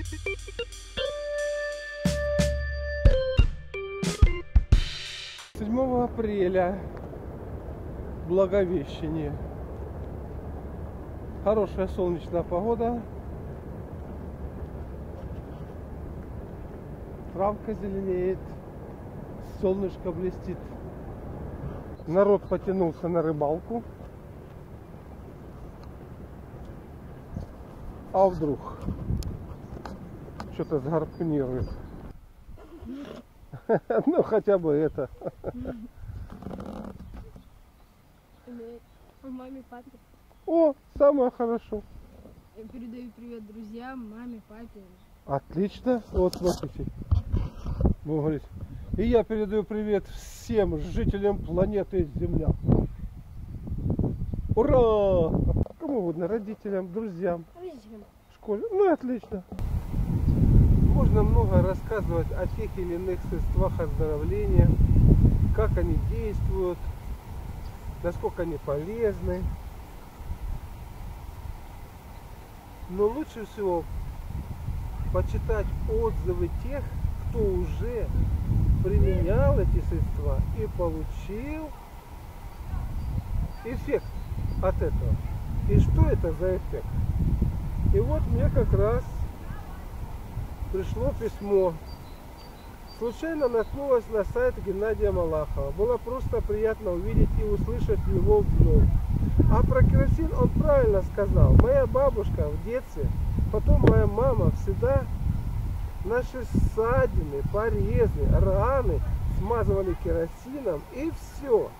Седьмого апреля, Благовещение. Хорошая солнечная погода. Травка зеленеет, солнышко блестит. Народ потянулся на рыбалку. А вдруг что-то сгарпунирует. Ну хотя бы это. Маме, папе. О, самое хорошо. Я передаю привет друзьям, маме, папе. Отлично. Вот смотрите. Будем говорить. И я передаю привет всем жителям планеты Земля. Ура! Кому угодно, родителям, друзьям, школе. Ну отлично. Можно много рассказывать о тех или иных средствах оздоровления, как они действуют, насколько они полезны. Но лучше всего почитать отзывы тех, кто уже применял эти средства и получил эффект от этого. И что это за эффект? И вот мне как раз пришло письмо. Случайно наткнулась на сайт Геннадия Малахова. Было просто приятно увидеть и услышать его вновь. А про керосин он правильно сказал. Моя бабушка в детстве, потом моя мама всегда наши ссадины, порезы, раны смазывали керосином, и все.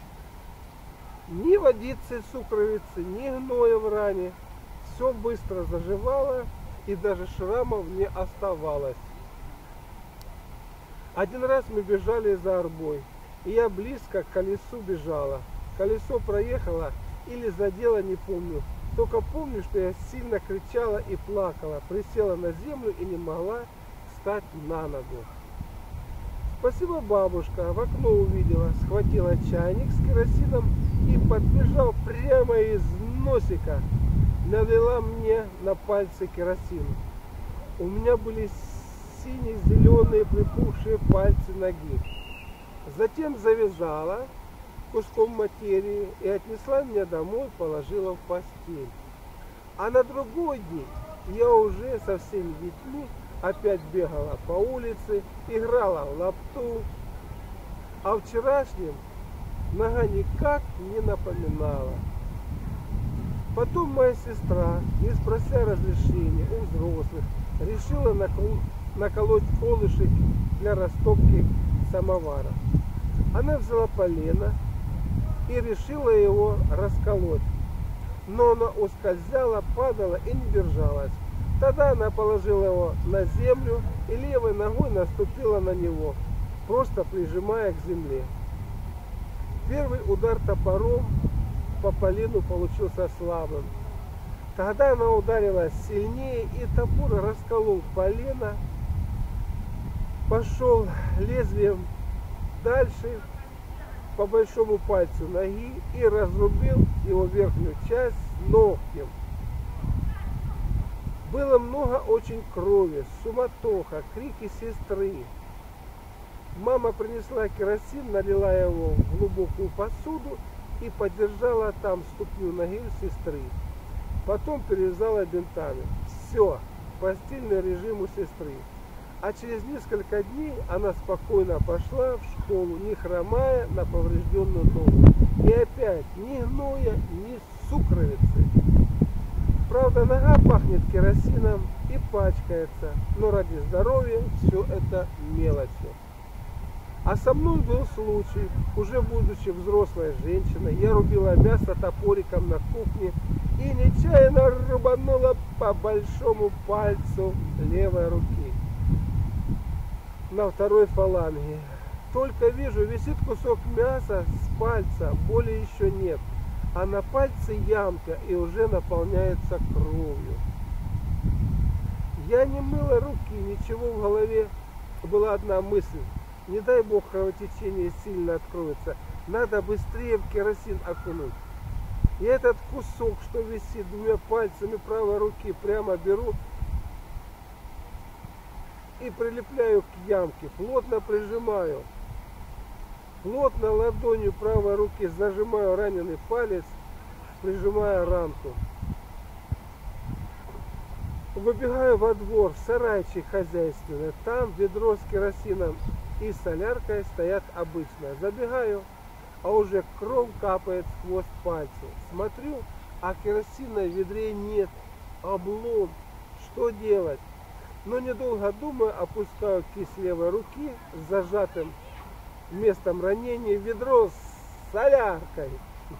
Ни водицы, сукровицы, ни гноя в ране. Все быстро заживало, и даже шрамов не оставалось. Один раз мы бежали за арбой, и я близко к колесу бежала. Колесо проехало или задело, не помню. Только помню, что я сильно кричала и плакала, присела на землю и не могла встать на ногу. Спасибо, бабушка, в окно увидела, схватила чайник с керосином и, подбежав прямо из носика, налила мне на пальцы керосин. У меня были сине-зеленые припухшие пальцы ноги. Затем завязала куском материи и отнесла меня домой, положила в постель. А на другой день я уже со всеми детьми опять бегала по улице, играла в лапту, а вчерашнем нога никак не напоминала. Потом моя сестра, не спрося разрешения у взрослых, решила наколоть колышек для растопки самовара. Она взяла полено и решила его расколоть, но она ускользала, падала и не держалась. Тогда она положила его на землю и левой ногой наступила на него, просто прижимая к земле. Первый удар топором по полену получился слабым. Тогда она ударила сильнее, и топор расколол полено, пошел лезвием дальше по большому пальцу ноги и разрубил его верхнюю часть ногтем. Было много очень крови, суматоха, крики сестры. Мама принесла керосин, налила его в глубокую посуду и подержала там ступню ноги сестры. Потом перевязала бинтами. Все, постельный режим у сестры. А через несколько дней она спокойно пошла в школу, не хромая на поврежденную ногу. И опять ни гноя, ни сукровицы. Правда, нога пахнет керосином и пачкается, но ради здоровья все это мелочи. А со мной был случай, уже будучи взрослой женщиной, я рубила мясо топориком на кухне и нечаянно рубанула по большому пальцу левой руки на второй фаланге. Только вижу, висит кусок мяса с пальца, боли еще нет. А на пальце ямка и уже наполняется кровью. Я не мыла руки, ничего в голове. Была одна мысль. Не дай бог кровотечение сильно откроется. Надо быстрее в керосин окунуть. И этот кусок, что висит двумя пальцами правой руки, прямо беру и прилепляю к ямке, плотно прижимаю. Плотно ладонью правой руки зажимаю раненый палец, прижимая ранку. Выбегаю во двор, в сарайчик хозяйственный. Там ведро с керосином и соляркой стоят обычно. Забегаю, а уже кровь капает с хвост пальцев. Смотрю, а керосина в ведре нет. Облом. Что делать? Но недолго думая, опускаю кисть левой руки с зажатым местом ранения в ведро с соляркой.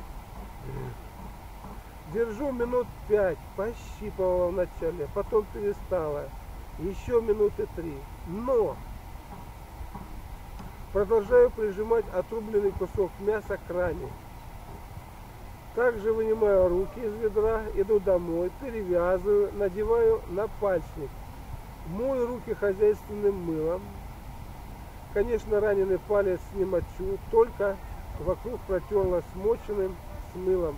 Держу минут 5, пощипывала вначале, потом перестала. Еще минуты 3. Но продолжаю прижимать отрубленный кусок мяса к ране. Также вынимаю руки из ведра, иду домой, перевязываю, надеваю напальчник. Мою руки хозяйственным мылом. Конечно, раненый палец не мочу, только вокруг протерла смоченным с мылом,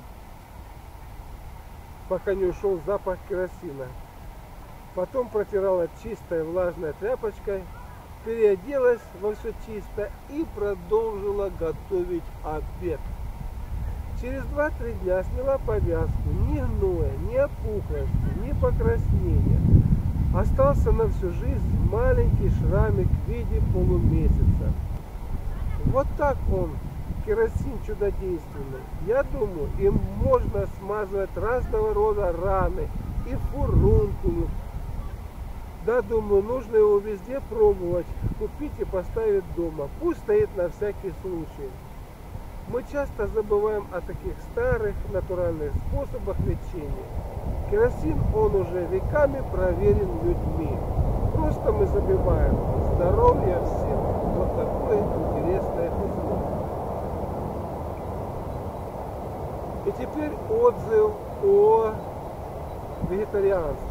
пока не ушел запах керосина. Потом протирала чистой влажной тряпочкой, переоделась во все чисто и продолжила готовить обед. Через 2-3 дня сняла повязку, ни гноя, ни опухлости, ни покраснения. Остался на всю жизнь маленький шрамик в виде полумесяца. Вот так он, керосин чудодейственный. Я думаю, им можно смазывать разного рода раны и фурункулы. Да, думаю, нужно его везде пробовать, купить и поставить дома. Пусть стоит на всякий случай. Мы часто забываем о таких старых натуральных способах лечения. Керосин, он уже веками проверен людьми. Просто мы забиваем. Здоровья всем. Вот такое интересное письмо. И теперь отзыв о вегетарианстве.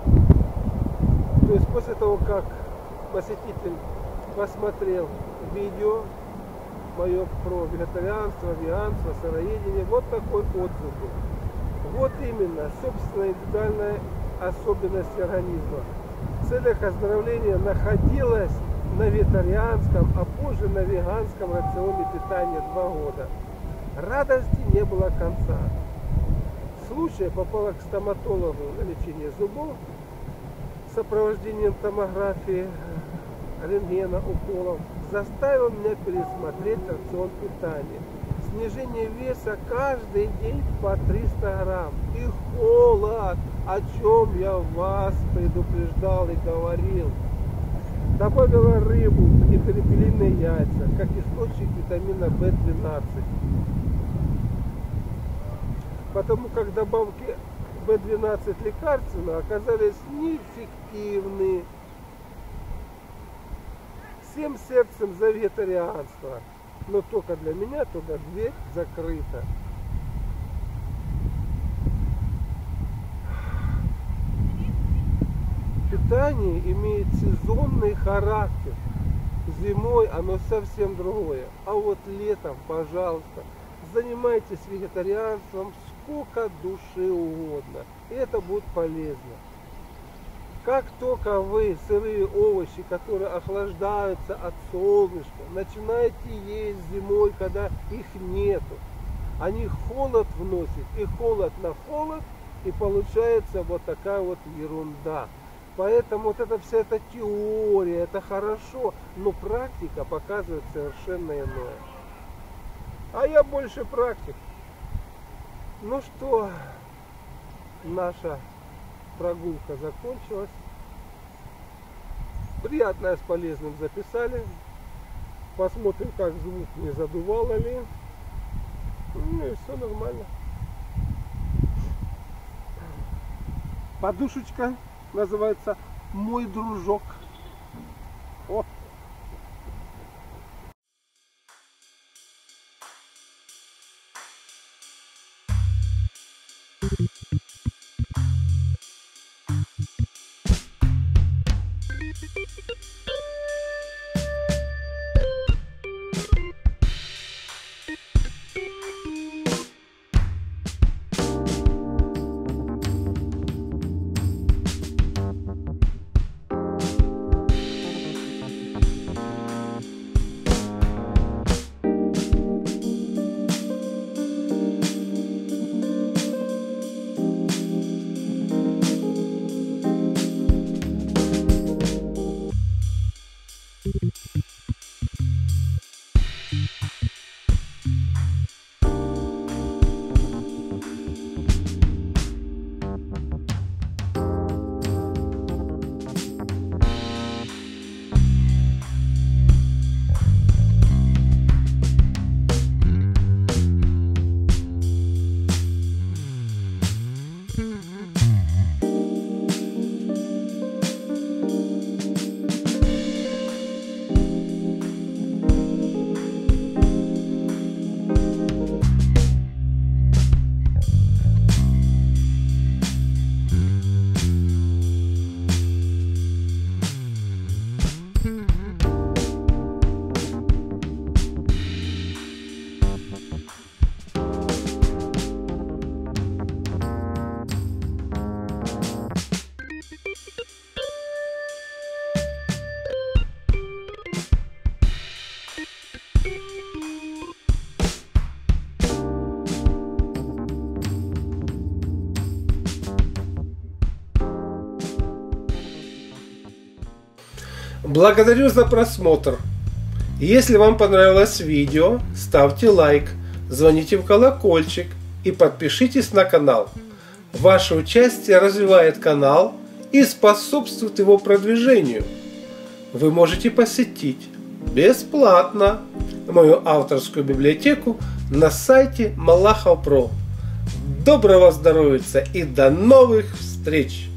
То есть после того, как посетитель посмотрел видео мое про вегетарианство, веганство, сыроедение, вот такой отзыв был. Вот именно собственная индивидуальная особенность организма. В целях оздоровления находилась на вегетарианском, а позже на веганском рационе питания 2 года. Радости не было конца. Случай попала к стоматологу на лечение зубов с сопровождением томографии, рентгена, уколов. Заставил меня пересмотреть рацион питания. Снижение веса каждый день по 300 грамм. И холод, о чем я вас предупреждал и говорил. Добавила рыбу и перепелиные яйца, как источник витамина В12. Потому как добавки В12 лекарственного оказались неэффективны. Всем сердцем за вегетарианство. Но только для меня туда дверь закрыта. Питание имеет сезонный характер. Зимой оно совсем другое. А вот летом, пожалуйста, занимайтесь вегетарианством сколько душе угодно. И это будет полезно. Как только вы сырые овощи, которые охлаждаются от солнышка, начинаете есть зимой, когда их нету, они холод вносят, и холод на холод, и получается вот такая вот ерунда. Поэтому вот эта вся эта теория, это хорошо, но практика показывает совершенно иное. А я больше практик. Ну что, наша прогулка закончилась. Приятное с полезным записали. Посмотрим, как звук, не задувало ли. Ну и все нормально. Подушечка называется «Мой дружок». О! Благодарю за просмотр. Если вам понравилось видео, ставьте лайк, звоните в колокольчик и подпишитесь на канал. Ваше участие развивает канал и способствует его продвижению. Вы можете посетить бесплатно мою авторскую библиотеку на сайте Малахов Про. Доброго здоровья и до новых встреч!